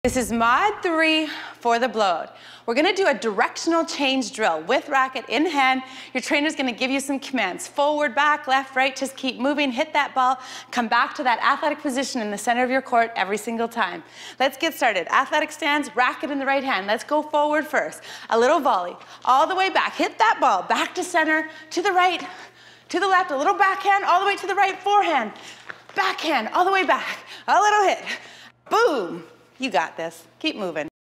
This is mod 3 for the blowout. We're gonna do a directional change drill with racket in hand. Your trainer's gonna give you some commands. Forward, back, left, right, just keep moving, hit that ball, come back to that athletic position in the center of your court every single time. Let's get started. Athletic stance, racket in the right hand. Let's go forward first. A little volley, all the way back. Hit that ball, back to center, to the right, to the left, a little backhand, all the way to the right, forehand, backhand, all the way back. A little hit, boom. You got this. Keep moving.